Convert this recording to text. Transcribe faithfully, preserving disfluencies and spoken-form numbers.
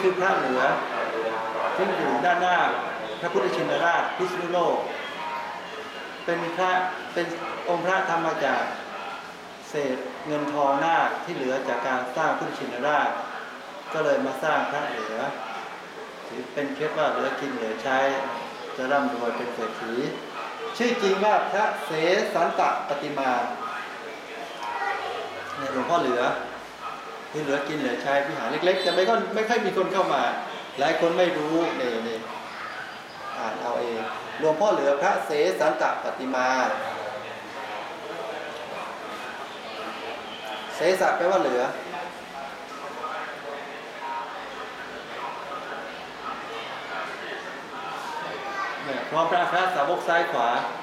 คือพระเหลือซึ่งอยู่ด้านหน้าพระพุทธชินราชพิษณุโลกเป็นพระเป็นองค์พระทำมาจากเศษเงินทองนาคที่เหลือจากการสร้างพุทธชินราชก็เลยมาสร้างพระเหลือถือเป็นเคล็ดว่าเหลือกินเหลือใช้จะร่ำรวยเป็นเศรษฐีชื่อจริงว่าพระเสสันตปฏิมาเนี่ยหลวงพ่อเหลือที่เหลือกินเหลือใช้วิหารเล็กๆแต่ไม่ก็ไม่ค่อยมีคนเข้ามาหลายคนไม่รู้เนี่ยเนี่ยอ่านเอาเองหลวงพ่อเหลือพระเสสันตปฏิมาเสสะแปลว่าเหลือเนี่ยพร้อมพระอัครสาวกซ้ายขวา